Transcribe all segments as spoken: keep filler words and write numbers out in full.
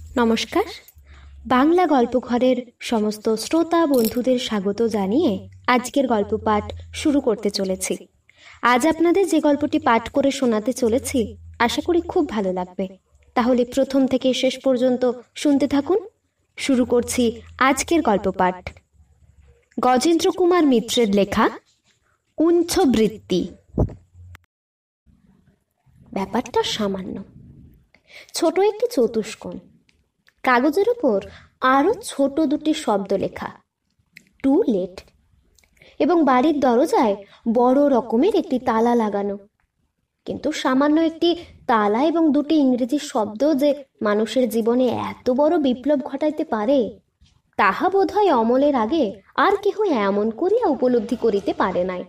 নমস্কার। বাংলা গল্পঘরের সমস্ত শ্রোতা বন্ধুদের স্বাগত জানিয়ে আজকের গল্প পাঠ শুরু করতে চলেছি। আজ আপনাদের যে গল্পটি পাঠ করে শোনাতে চলেছি আশা করি খুব ভালো লাগবে, তাহলে প্রথম থেকে শেষ পর্যন্ত শুনতে থাকুন। শুরু করছি আজকের গল্প পাঠ। গজেন্দ্র কুমার মিত্রের লেখা উঞ্ছবৃত্তি। ব্যাপারটা সামান্য, ছোট একটি চতুষ্কোণ, কাগজের উপর আরো ছোট দুটি শব্দ লেখা, টু লেট, এবং বাড়ির দরজায় বড় রকমের একটি তালা লাগানো। কিন্তু সামান্য একটি তালা এবং দুটি ইংরেজি শব্দ যে মানুষের জীবনে এত বড় বিপ্লব ঘটাইতে পারে, তাহা বোধহয় অমলের আগে আর কেহ এমন করিয়া উপলব্ধি করিতে পারে নাই।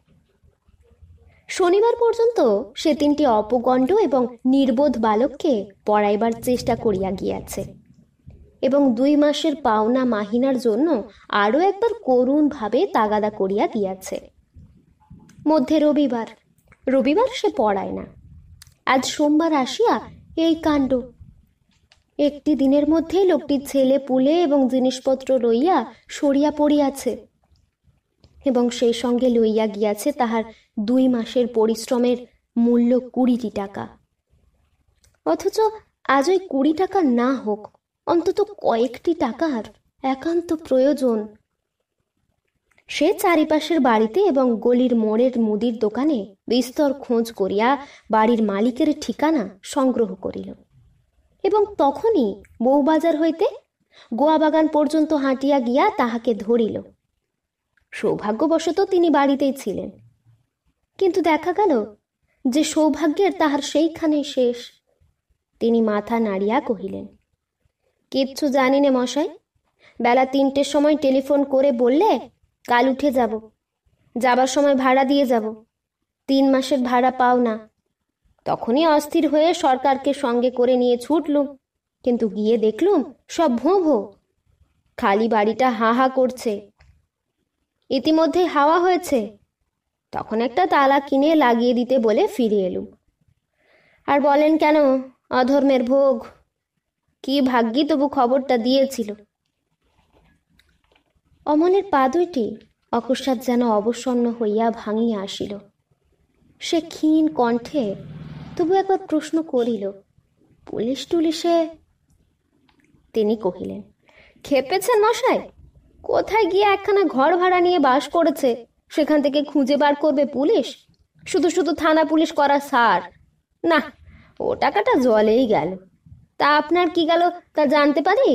শনিবার পর্যন্ত সে তিনটি অপগণ্ড এবং নির্বোধ বালককে পড়াইবার চেষ্টা করিয়া গিয়াছে, এবং দুই মাসের পাওনা মাহিনার জন্য আরও একবার করুণ ভাবে তাগাদা করিয়া গিয়াছে। মধ্যে রবিবার, রবিবার সে পড়ায় না। আজ সোমবার আসিয়া এই কাণ্ড। একটি দিনের মধ্যে লোকটির ছেলে পুলে এবং জিনিসপত্র লইয়া সরিয়া পড়িয়াছে, এবং সেই সঙ্গে লইয়া গিয়াছে তাহার দুই মাসের পরিশ্রমের মূল্য কুড়িটি টাকা। অথচ আজ ওই কুড়ি টাকা না হোক, অন্তত কয়েকটি টাকার একান্ত প্রয়োজন। সে চারিপাশের বাড়িতে এবং গলির মোড়ের মুদির দোকানে বিস্তর খোঁজ করিয়া বাড়ির মালিকের ঠিকানা সংগ্রহ করিল, এবং তখনই বউবাজার হইতে গোয়া বাগান পর্যন্ত হাঁটিয়া গিয়া তাহাকে ধরিল। সৌভাগ্যবশত তিনি বাড়িতেই ছিলেন, কিন্তু দেখা গেল যে সৌভাগ্যের তাহার সেইখানে শেষ। তিনি মাথা নাড়িয়া কহিলেন, কিচ্ছু জানি নে মশাই, বেলা তিনটের সময় টেলিফোন করে বললে কাল উঠে যাব, যাবার সময় ভাড়া দিয়ে যাব, তিন মাসের ভাড়া পাও না। তখনই অস্থির হয়ে সরকারকে সঙ্গে করে নিয়ে ছুটলুম, কিন্তু গিয়ে দেখলুম সব ভোঁ ভোঁ, খালি বাড়িটা হা হা করছে। ইতিমধ্যে হাওয়া হয়েছে, তখন একটা তালা কিনে লাগিয়ে দিতে বলে ফিরে এলুম। আর বলেন কেন, অধর্মের ভোগ, কি ভাগ্যি তবু খবরটা দিয়েছিল। অমলের পা দুইটি অকস্মাৎ যেন অবসন্ন হইয়া ভাঙিয়া আসিল। সে ক্ষীণ কণ্ঠে তবু একবার প্রশ্ন করিল, পুলিশ টুলিশে? তিনি কহিলেন, খেপেছেন মশাই? কোথায় গিয়ে একখানা ঘর ভাড়া নিয়ে বাস করেছে, সেখান থেকে খুঁজে বার করবে পুলিশ? শুধু শুধু থানা পুলিশ করা সার না, ও টাকাটা জলেই গেল। তা আপনার কি গেল তা জানতে পারি?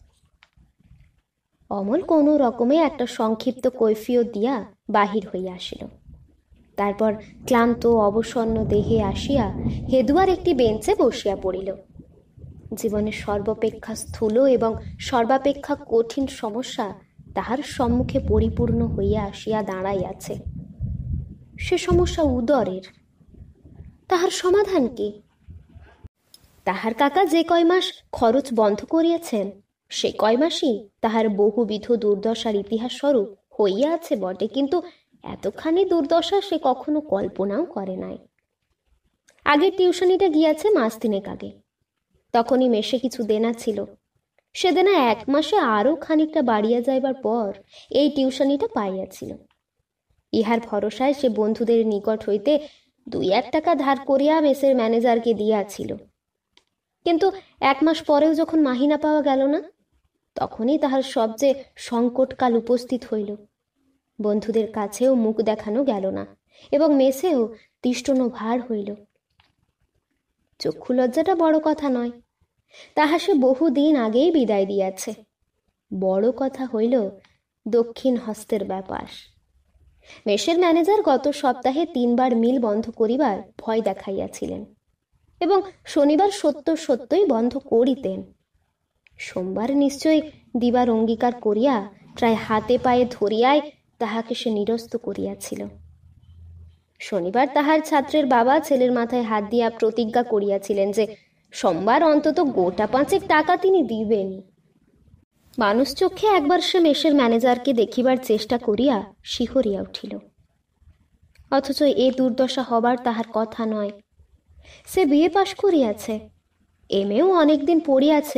অমল কোনো রকমে একটা সংক্ষিপ্ত কৈফিয়ত দিয়া বাহির হইয়া আসিল। তারপর ক্লান্ত অবসন্ন দেহে আসিয়া হেদুয়ার একটি বেঞ্চে বসিয়া পড়িল। জীবনের সর্বাপেক্ষা স্থূল এবং সর্বাপেক্ষা কঠিন সমস্যা তাহার সম্মুখে পরিপূর্ণ হইয়া আসিয়া দাঁড়াইয়াছে। সে সমস্যা উদরের। তাহার সমাধান কি? তাহার কাকা যে কয় মাস খরচ বন্ধ করিয়াছেন, সে কয় মাসই তাহার বহুবিধ দুর্দশার ইতিহাস স্বরূপ হইয়া আছে বটে, কিন্তু এতখানি দুর্দশা সে কখনো কল্পনাও করে নাই। আগের টিউশনিটা গিয়াছে মাস তিনেক আগে, তখনই মেশে কিছু দেনা ছিল। সে দেনা এক মাসে আরও খানিকটা বাড়িয়া যাইবার পর এই টিউশনিটা পাইয়াছিল। ইহার ভরসায় সে বন্ধুদের নিকট হইতে দুই এক টাকা ধার করিয়া মেসের ম্যানেজারকে দিয়াছিল। কিন্তু এক মাস পরেও যখন মাহিনা পাওয়া গেল না, তখনই তাহার সবচেয়ে সংকটকাল উপস্থিত হইল। বন্ধুদের কাছেও মুখ দেখানো গেল না, এবং মেসেও তিষ্টন ভার হইল। চক্ষু লজ্জাটা বড় কথা নয়, তাহা সে বহুদিন আগেই বিদায় দিয়াছে। বড় কথা হইল দক্ষিণ হস্তের ব্যাপার। মেসের ম্যানেজার গত সপ্তাহে তিনবার মিল বন্ধ করিবার ভয় দেখাইয়াছিলেন, এবং শনিবার সত্য সত্যই বন্ধ করিতেন। সোমবার নিশ্চয় দিবার অঙ্গীকার করিয়া প্রায় হাতে পায়ে ধরিয়াই তাহাকে সে নিরস্ত করিয়াছিল। শনিবার তাহার ছাত্রের বাবা ছেলের মাথায় হাত দিয়া প্রতিজ্ঞা করিয়াছিলেন যে সোমবার অন্তত গোটা পাঁচেক টাকা তিনি দিবেনই। মানুষ চক্ষে একবার সে মেসের ম্যানেজারকে দেখিবার চেষ্টা করিয়া শিহরিয়া উঠিল। অথচ এ দুর্দশা হবার তাহার কথা নয়। সে বিএ পাশ করিয়াছে, এম এও অনেকদিন পড়িয়াছে,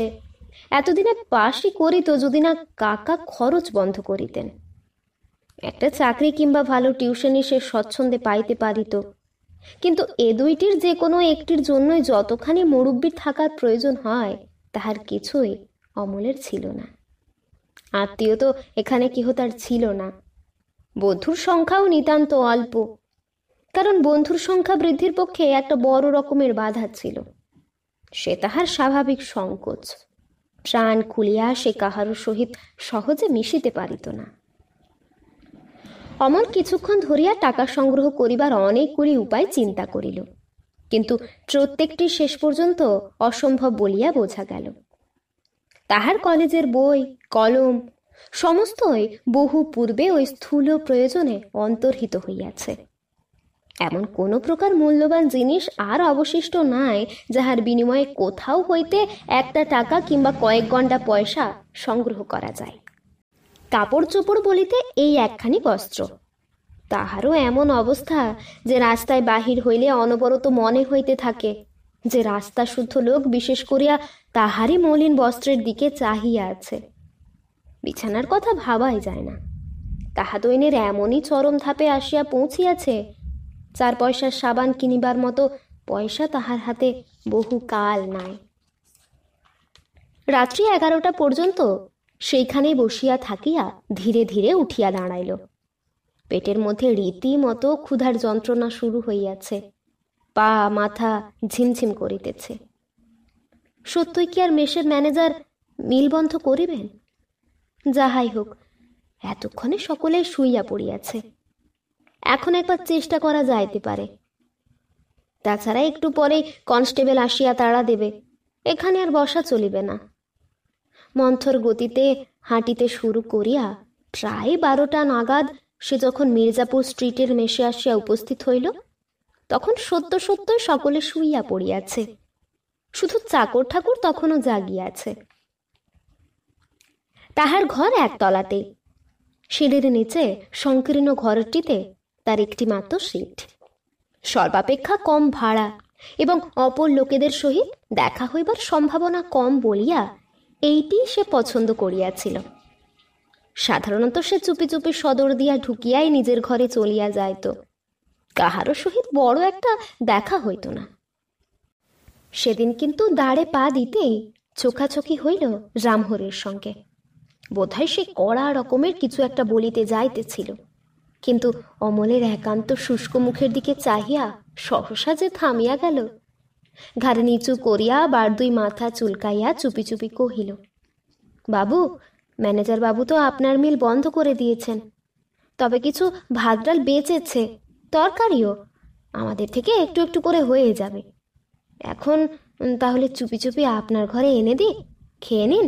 এতদিনে পাশই করিত যদি না কাকা খরচ বন্ধ করিতেন। একটা চাকরি কিংবা ভালো টিউশনি সে স্বচ্ছন্দে পাইতে পারিত, কিন্তু এ দুইটির যে কোনো একটির জন্যই যতখানি মুরব্বির থাকার প্রয়োজন হয় তাহার কিছুই অমলের ছিল না। আত্মীয় তো এখানে কেহ তার ছিল না। বন্ধুর সংখ্যাও নিতান্ত অল্প, কারণ বন্ধুর সংখ্যা বৃদ্ধির পক্ষে একটা বড় রকমের বাধা ছিল, সে তাহার স্বাভাবিক সংকোচ। প্রাণ খুলিয়া সে কাহারও সহিত সহজে মিশিতে পারিত না। অমল কিছুক্ষণ ধরিয়া টাকা সংগ্রহ করিবার অনেকগুলি উপায় চিন্তা করিল, কিন্তু প্রত্যেকটি শেষ পর্যন্ত অসম্ভব বলিয়া বোঝা গেল। তাহার কলেজের বই কলম সমস্তই বহু পূর্বে ওই স্থূল প্রয়োজনে অন্তর্হিত হইয়াছে। এমন কোনো প্রকার মূল্যবান জিনিস আর অবশিষ্ট নাই যাহার বিনিময়ে কোথাও হইতে একটা টাকা কিংবা কয়েক ঘন্টা পয়সা সংগ্রহ করা যায়। কাপড় চোপড় বলিতে এই একখানি বস্ত্র, তাহারও এমন অবস্থা যে রাস্তায় বাহির হইলে অনবরত মনে হইতে থাকে যে রাস্তা শুদ্ধ লোক বিশেষ করিয়া তাহারই মলিন বস্ত্রের দিকে চাহিয়া আছে। বিছানার কথা ভাবাই যায় না, তাহা দৈনের এমনই চরম ধাপে আসিয়া পৌঁছিয়াছে, চার পয়সার সাবান কিনিবার মতো পয়সা তাহার হাতে বহু কাল নাই। রাত্রি এগারোটা পর্যন্ত সেইখানেই বসিয়া থাকিয়া ধীরে ধীরে উঠিয়া দাঁড়াইল। পেটের মধ্যে রীতিমতো ক্ষুধার যন্ত্রণা শুরু হইয়াছে, পা মাথা ঝিমঝিম করিতেছে। সত্যই কি আর মেসের ম্যানেজার মিল বন্ধ করিবেন? যাহাই হোক, এতক্ষণে সকলে শুইয়া পড়িয়াছে, এখন একবার চেষ্টা করা যাইতে পারে। তাছাড়া একটু পরে কনস্টেবল আসিয়া তাড়া দেবে, এখানে আর বসা চলিবে না। মন্থর গতিতে হাঁটিতে শুরু করিয়া প্রায় বারোটা নাগাদ সে যখন মির্জাপুর স্ট্রিটের মেসে আসিয়া উপস্থিত হইল, তখন সত্য সত্যই সকলে শুইয়া পড়িয়াছে, শুধু চাকর ঠাকুর তখনও জাগিয়াছে। তাহার ঘর একতলাতে, সিঁড়ির নিচে সংকীর্ণ ঘরটিতে তার একটি মাত্র সিট, সর্বাপেক্ষা কম ভাড়া এবং অপর লোকেদের সহিত দেখা হইবার সম্ভাবনা কম বলিয়া এইটি সে পছন্দ করিয়াছিল। সাধারণত সে চুপি চুপি সদর দিয়া ঢুকিয়াই নিজের ঘরে চলিয়া যাইত, কাহারও সহিত বড় একটা দেখা হইত না। সেদিন কিন্তু দাঁড়ে পা দিতেই চোখাচোখি হইল রামহরির সঙ্গে। বোধহয় সে কড়া রকমের কিছু একটা বলিতে যাইতেছিল, কিন্তু অমলের একান্ত শুষ্ক মুখের দিকে চাহিয়া সহসা যে থামিয়া গেল। ঘাড় নিচু করিয়া বার দুই মাথা চুলকাইয়া চুপি চুপি কহিল, বাবু, ম্যানেজার বাবু তো আপনার মিল বন্ধ করে দিয়েছেন, তবে কিছু ভাত ডাল বেঁচেছে, তরকারিও আমাদের থেকে একটু একটু করে হয়ে যাবে। এখন তাহলে চুপি চুপি আপনার ঘরে এনে দিই, খেয়ে নিন।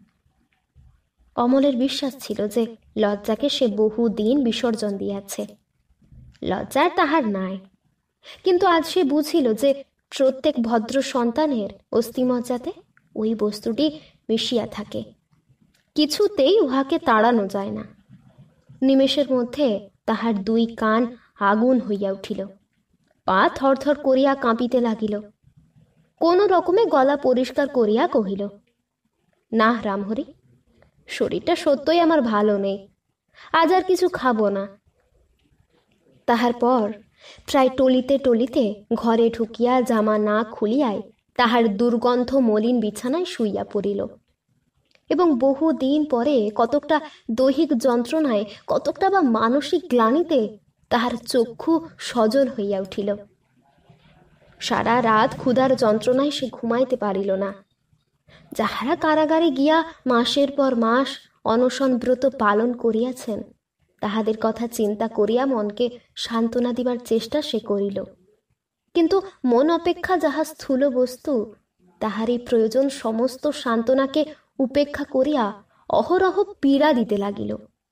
অমলের বিশ্বাস ছিল যে লজ্জাকে সে বহু দিন বিসর্জন দিয়াছে। লজ্জার তাহার নাই, কিন্তু আজ সে বুঝিল যে প্রত্যেক ভদ্র সন্তানের অস্থিমজ্জাতে ওই বস্তুটি মিশিয়া থাকে, কিছুতেই উহাকে তাড়ানো যায় না। নিমেষের মধ্যে তাহার দুই কান আগুন হইয়া উঠিল, পা থরথর করিয়া কাঁপিতে লাগিল। কোনো রকমে গলা পরিষ্কার করিয়া কহিল, না রামহরি, শরীরটা সত্যই আমার ভালো নেই, আজ আর কিছু খাবো না। তাহার পর প্রায় টলিতে টলিতে ঘরে ঢুকিয়া জামা না খুলিয়াই তাহার দুর্গন্ধ মলিন বিছানায় শুইয়া পড়িল, এবং বহু দিন পরে কতকটা দৈহিক যন্ত্রণায়, কতকটা বা মানসিক গ্লানিতে তাহার চক্ষু সজল হইয়া উঠিল। সারা রাত ক্ষুধার যন্ত্রণায় সে ঘুমাইতে পারিল না। যাহারা কারাগারে গিয়া মাসের পর মাস অনশন ব্রত পালন করিয়াছেন, তাহাদের কথা চিন্তা করিয়া মনকে সান্ত্বনা দিবার চেষ্টা সে করিল, কিন্তু মন অপেক্ষা যাহা স্থূল বস্তু, তাহারই প্রয়োজন সমস্ত সান্ত্বনাকে উপেক্ষা করিয়া অহরহ পীড়া দিতে লাগিল।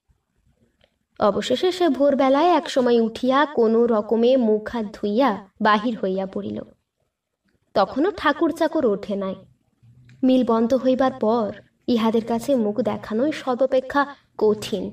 অবশেষে সে ভোরবেলায় একসময় উঠিয়া কোনো রকমে মুখ হাত ধুইয়া বাহির হইয়া পড়িল। তখনও ঠাকুর চাকর ওঠে নাই। মিল বন্ধ হইবার পর ইহাদের কাছে মুখ দেখানোই সর্বাপেক্ষা কঠিন।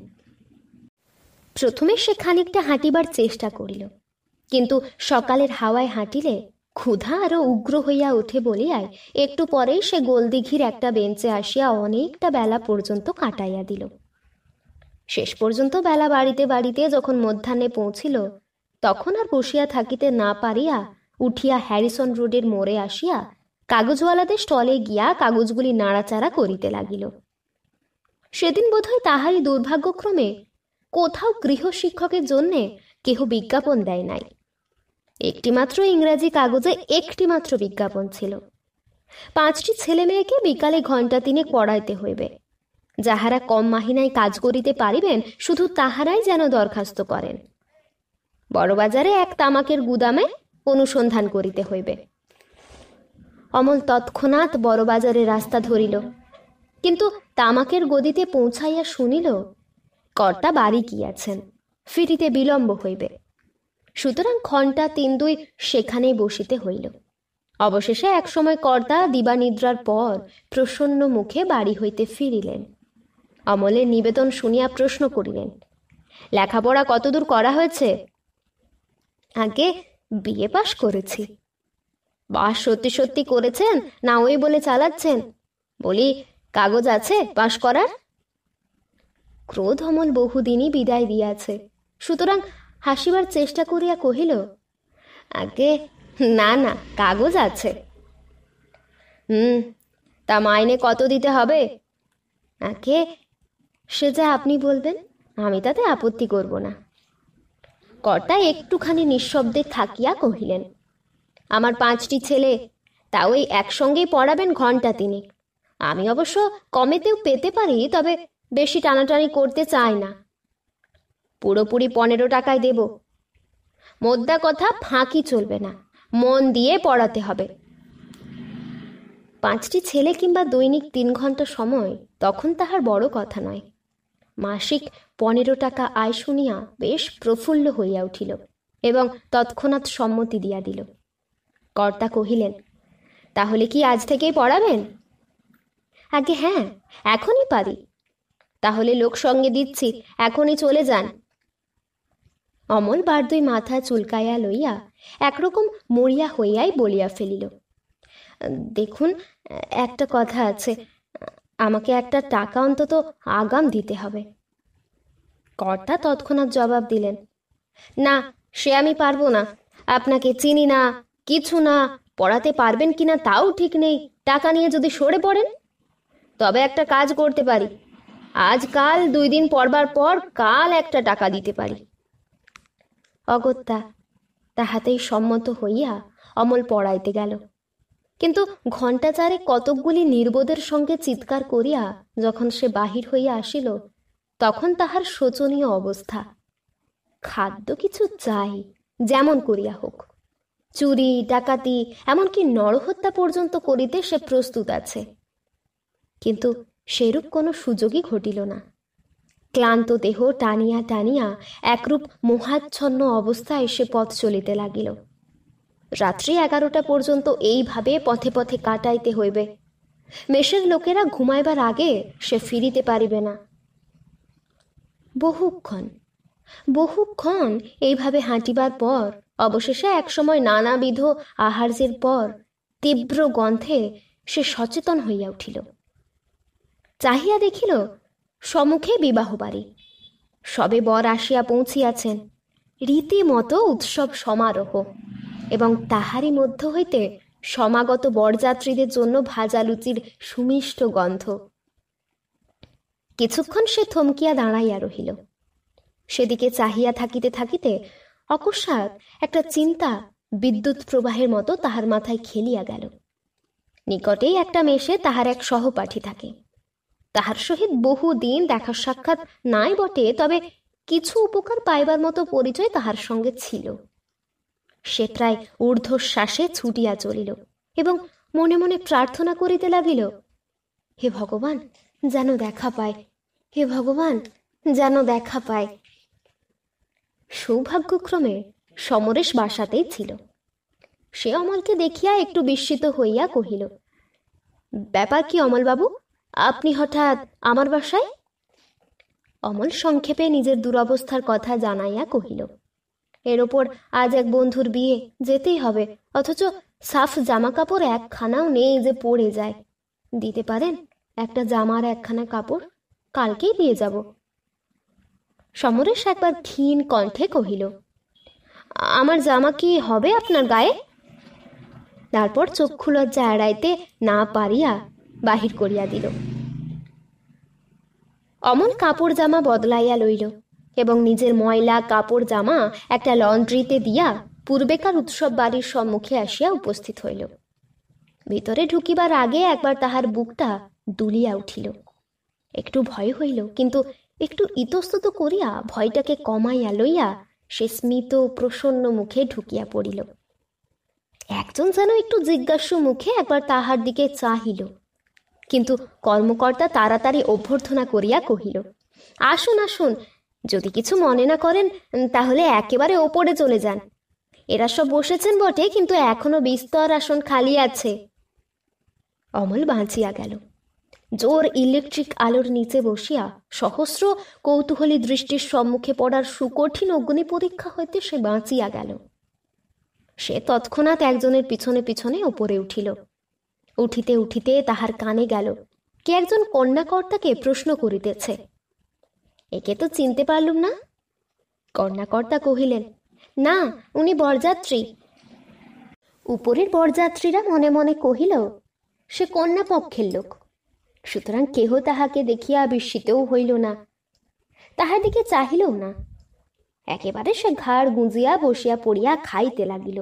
প্রথমে সে খানিকটা হাঁটিবার চেষ্টা করিল, কিন্তু সকালের হাওয়ায় হাঁটিলে ক্ষুধা আরো উগ্র হইয়া উঠে বলিয়ায় একটু পরেই সে গোলদিঘির একটা বেঞ্চে আসিয়া অনেকটা বেলা পর্যন্ত কাটাইয়া দিল। শেষ পর্যন্ত বেলা বাড়িতে বাড়িতে যখন মধ্যাহ্নে পৌঁছিল, তখন আর বসিয়া থাকিতে না পারিয়া উঠিয়া হ্যারিসন রোডের মোড়ে আসিয়া কাগজওয়ালাদের স্টলে গিয়া কাগজগুলি নাড়াচাড়া করিতে লাগিল। সেদিন বোধহয় তাহারই দুর্ভাগ্যক্রমে কোথাও গৃহশিক্ষকের জন্যে কেহ বিজ্ঞাপন দেয় নাই। একটিমাত্র ইংরাজি কাগজে একটিমাত্র বিজ্ঞাপন ছিল। পাঁচটি ছেলে মেয়েকে বিকালে ঘণ্টা তিনেক পড়াইতে হইবে। যাহারা কম মাহিনায় কাজ করিতে পারিবেন, শুধু তাহারাই যেন দরখাস্ত করেন। বড়বাজারে এক তামাকের গুদামে অনুসন্ধান করিতে হইবে। অমল তৎক্ষণাৎ বড়বাজারে রাস্তা ধরিল, কিন্তু তামাকের গদিতে পৌঁছাইয়া শুনিল কর্তা বাড়ি গিয়াছেন, ফিরিতে বিলম্ব হইবে। সুতরাং ঘণ্টা তিন দুই সেখানেই বসিতে হইল। অবশেষে একসময় কর্তা দিবানিদ্রার পর প্রসন্ন মুখে বাড়ি হইতে ফিরিলেন। অমলের নিবেদন শুনিয়া প্রশ্ন করিলেন, লেখাপড়া কতদূর করা হয়েছে? আগে বিএ পাশ করেছি। পাশ সত্যি সত্যি করেছেন না ওই বলে চালাচ্ছেন? বলি, কাগজ আছে পাশ করার? ক্রোধ অমল বহুদিনই বিদায় দিয়াছে, সুতরাং হাসিবার চেষ্টা করিয়া কহিল, আগে না না, কাগজ আছে। হুম, তা মাইনে কত দিতে হবে? আগে সে যা আপনি বলবেন, আমি তাতে আপত্তি করব না। কর্তা একটুখানি নিঃশব্দে থাকিয়া কহিলেন, আমার পাঁচটি ছেলে, তা ওই একসঙ্গেই পড়াবেন ঘণ্টা তিনেক। আমি অবশ্য কমেতেও পেতে পারি, তবে বেশি টানাটানি করতে চাই না। পুরোপুরি পনেরো টাকায় দেব। মোদ্দা কথা, ফাঁকি চলবে না, মন দিয়ে পড়াতে হবে। পাঁচটি ছেলে কিংবা দৈনিক তিন ঘন্টা সময় তখন তাহার বড় কথা নয়। মাসিক পনেরো টাকা আয় শুনিয়া বেশ প্রফুল্ল হইয়া উঠিল এবং তৎক্ষণাৎ সম্মতি দিয়া দিল। কর্তা কহিলেন, তাহলে কি আজ থেকেই পড়াবেন? আগে হ্যাঁ, এখনই পারি। তাহলে লোক সঙ্গে দিচ্ছি, এখনই চলে যান। অমল বার দুই মাথা চুলকাইয়া লইয়া একরকম মরিয়া হইয়াই বলিয়া ফেলিল, দেখুন, একটা কথা আছে, আমাকে একটা টাকা অন্তত আগাম দিতে হবে। কর্তা তৎক্ষণাৎ জবাব দিলেন, না, সে আমি পারবো না। আপনাকে চিনি না, কিছু না, পড়াতে পারবেন কিনা তাও ঠিক নেই। টাকা নিয়ে যদি সরে পড়েন, তবে একটা কাজ করতে পারি, আজকাল দুই দিন পড়বার পর কাল একটা টাকা দিতে পারি। অগত্যা তাহাতেই সম্মত হইয়া অমল পড়াইতে গেল। কিন্তু ঘণ্টা চারেক কতকগুলি নির্বোধের সঙ্গে চিৎকার করিয়া যখন সে বাহির হইয়া আসিল, তখন তাহার শোচনীয় অবস্থা। খাদ্য কিছু চাই, যেমন করিয়া হোক। চুরি, ডাকাতি, এমনকি নরহত্যা পর্যন্ত করিতে সে প্রস্তুত আছে। কিন্তু সেরূপ কোনো সুযোগই ঘটিল না। ক্লান্ত দেহ টানিয়া টানিয়া একরূপ মোহাচ্ছন্ন অবস্থায় সে পথ চলিতে লাগিল। রাত্রি এগারোটা পর্যন্ত এইভাবে পথে পথে কাটাইতে হইবে। মেষের লোকেরা ঘুমাইবার আগে সে ফিরিতে পারিবে না। বহুক্ষণ বহুক্ষণ এইভাবে হাঁটিবার পর অবশেষে একসময় নানাবিধ আহার্যের পর তীব্র গন্ধে সে সচেতন হইয়া উঠিল। চাহিয়া দেখিল সম্মুখে বিবাহ বাড়ি। সবে বর আসিয়া পৌঁছিয়াছেন, রীতিমতো উৎসব সমারোহ, এবং তাহারই মধ্য হইতে সমাগত বরযাত্রীদের জন্য ভাজা লুচির সুমিষ্ট গন্ধ। কিছুক্ষণ সে থমকিয়া দাঁড়াইয়া রহিল। সেদিকে চাহিয়া থাকিতে থাকিতে অকস্মাৎ একটা চিন্তা বিদ্যুৎ প্রবাহের মতো তাহার মাথায় খেলিয়া গেল। নিকটেই একটা মেশে তাহার এক সহপাঠী থাকে। তাহার সহিত বহুদিন দেখা সাক্ষাৎ নাই বটে, তবে কিছু উপকার পাইবার মতো পরিচয় তাহার সঙ্গে ছিল। সে প্রায় ঊর্ধ্বশ্বাসে ছুটিয়া চলিল এবং মনে মনে প্রার্থনা করিতে লাগিল, হে ভগবান, যেন দেখা পায়, হে ভগবান, যেন দেখা পায়। সৌভাগ্যক্রমে সমরেশ বাসাতেই ছিল। সে অমলকে দেখিয়া একটু বিস্মিত হইয়া কহিল, ব্যাপার কি অমলবাবু, আপনি হঠাৎ আমার বাসায়? অমল সংক্ষেপে নিজের দুরবস্থার কথা জানাইয়া কহিল, এর ওপর আজ এক বন্ধুর বিয়ে, যেতেই হবে, অথচ সাফ জামা কাপড় একখানাও নেই যে পরে যায়। দিতে পারেন একটা জামার একখানা কাপড়, কালকেই দিয়ে যাব। সমরেশ একবার ক্ষীণ কণ্ঠে কহিল, আমার জামা কি হবে আপনার গায়ে? তারপর চক্ষু লজ্জা এড়াইতে না পারিয়া বাহির করিয়া দিল। অমল কাপড় জামা বদলাইয়া লইল এবং নিজের ময়লা কাপড় জামা একটা লন্ড্রিতে দিয়া পূর্বেকার উৎসব বাড়ির সম্মুখে আসিয়া উপস্থিত হইল। ভিতরে ঢুকিবার আগে একবার তাহার বুকটা দুলিয়া উঠিল। একটু ভয় হইল, কিন্তু একটু ইতস্তত করিয়া ভয়টাকে কমাইয়া লইয়া সে স্মিত প্রসন্ন মুখে ঢুকিয়া পড়িল। একজন যেন একটু জিজ্ঞাসু মুখে একবার তাহার দিকে চাহিল, কিন্তু কর্মকর্তা তাড়াতাড়ি অভ্যর্থনা করিয়া কহিল, আসুন আসুন, যদি কিছু মনে না করেন তাহলে একেবারে ওপরে চলে যান। এরা সব বসেছেন বটে, কিন্তু এখনো বিস্তর আসন খালি আছে। অমল বাঁচিয়া গেল। জোর ইলেকট্রিক আলোর নিচে বসিয়া সহস্র কৌতূহলী দৃষ্টির সম্মুখে পড়ার সুকঠিন অগ্নি পরীক্ষা হইতে সে বাঁচিয়া গেল। সে তৎক্ষণাৎ একজনের পিছনে পিছনে ওপরে উঠিল। উঠিতে উঠিতে তাহার কানে গেল কে একজন কন্যাকর্তাকে প্রশ্ন করিতেছে। একে তো চিনতে পারলুম না। কন্যাকর্তা কহিলেন, না, উনি বরযাত্রী। উপরের বরযাত্রীরা মনে মনে কহিল, সে কন্যা পক্ষের লোক। সুতরাং কেহ তাহাকে দেখিয়া বিস্মিতও হইল না, তাহার দিকে চাহিলও না। একেবারে সে ঘাড় গুঁজিয়া বসিয়া পড়িয়া খাইতে লাগিল।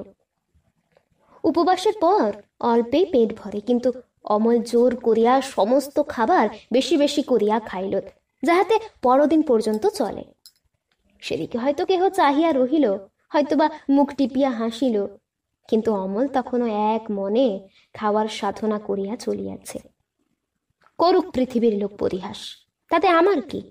উপবাসের পর অল্পেই পেট ভরে, কিন্তু অমল জোর করিয়া সমস্ত খাবার বেশি বেশি করিয়া খাইল, যাহাতে পরদিন পর্যন্ত চলে। সেদিকে হয়তো কেহ চাহিয়া রহিল, হয়তোবা মুখ টিপিয়া হাসিল, কিন্তু অমল তখনও এক মনে খাওয়ার সাধনা করিয়া চলিয়াছে। করুক পৃথিবীর লোক পরিহাস, তাতে আমার কি?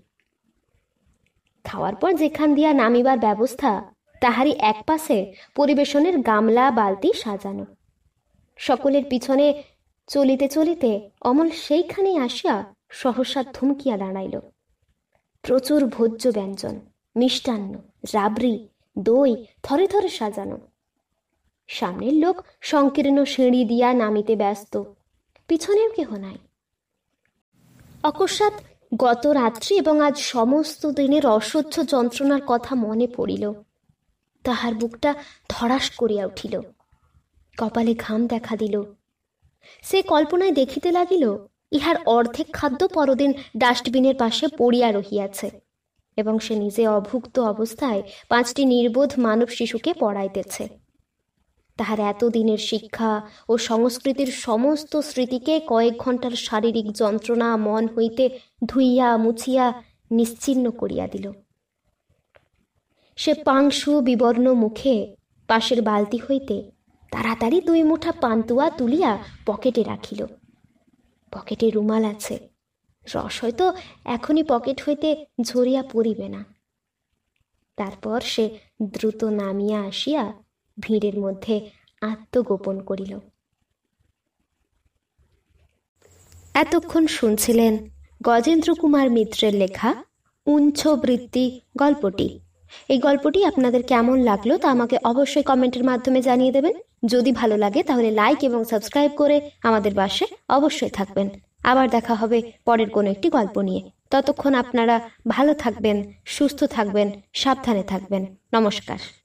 খাওয়ার পর যেখান দিয়া নামিবার ব্যবস্থা, তাহারই এক পাশে পরিবেশনের গামলা বালতি সাজানো। সকলের পিছনে চলিতে চলিতে অমল সেইখানে আসিয়া সহসা থমকিয়া দাঁড়াইল। প্রচুর ভোজ্য ব্যঞ্জন, মিষ্টান্ন, রাবড়ি, দই থরে থরে সাজানো। সামনের লোক সংকীর্ণ সিঁড়ি দিয়া নামিতে ব্যস্ত, পিছনেও কেহ নাই। অকস্মাৎ গত রাত্রি এবং আজ সমস্ত দিনের অসহ্য যন্ত্রণার কথা মনে পড়িল। তাহার বুকটা ধড়াস করিয়া উঠিল, কপালে ঘাম দেখা দিল। সে কল্পনায় দেখিতে লাগিল, ইহার অর্ধেক খাদ্য পরদিন ডাস্টবিনের পাশে পড়িয়া রহিয়াছে এবং সে নিজে অভুক্ত অবস্থায় পাঁচটি নির্বোধ মানব শিশুকে পড়াইতেছে। তাহার এতদিনের শিক্ষা ও সংস্কৃতির সমস্ত স্মৃতিকে কয়েক ঘন্টার শারীরিক যন্ত্রণা মন হইতে ধুইয়া মুছিয়া নিশ্চিহ্ন করিয়া দিল। সে পাংশু বিবর্ণ মুখে পাশের বালতি হইতে তাড়াতাড়ি দুই মুঠা পান্তুয়া তুলিয়া পকেটে রাখিল। পকেটে রুমাল আছে, রস হয়তো এখনই পকেট হইতে ঝরিয়া পড়িবে না। তারপর সে দ্রুত নামিয়া আসিয়া ভিড়ের মধ্যে আত্মগোপন করিল। এতক্ষণ শুনছিলেন গজেন্দ্র কুমার মিত্রের লেখা উঞ্ছবৃত্তি গল্পটি। এই গল্পটি আপনাদের কেমন লাগলো তা আমাকে অবশ্যই কমেন্টের মাধ্যমে জানিয়ে দেবেন। যদি ভালো লাগে তাহলে লাইক এবং সাবস্ক্রাইব করে আমাদের পাশে অবশ্যই থাকবেন। আবার দেখা হবে পরের কোনো একটি গল্প নিয়ে। ততক্ষণ আপনারা ভালো থাকবেন, সুস্থ থাকবেন, সাবধানে থাকবেন। নমস্কার।